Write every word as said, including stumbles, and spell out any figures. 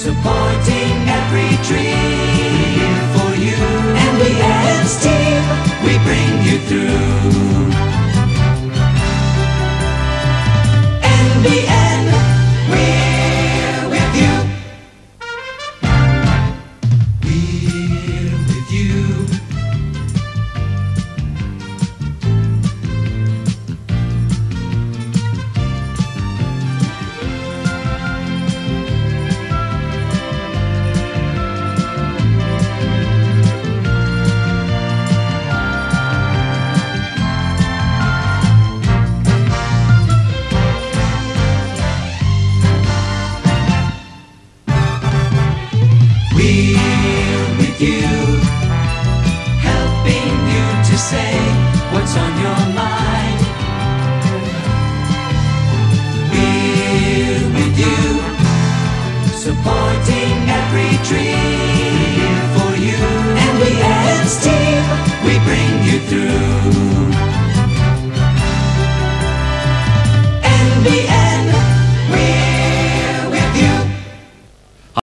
supporting every dream. Here for you, N B N's team, we bring you through. N B N, we're with you. We're with you. We're with you, helping you to say what's on your mind. We're with you, supporting every dream.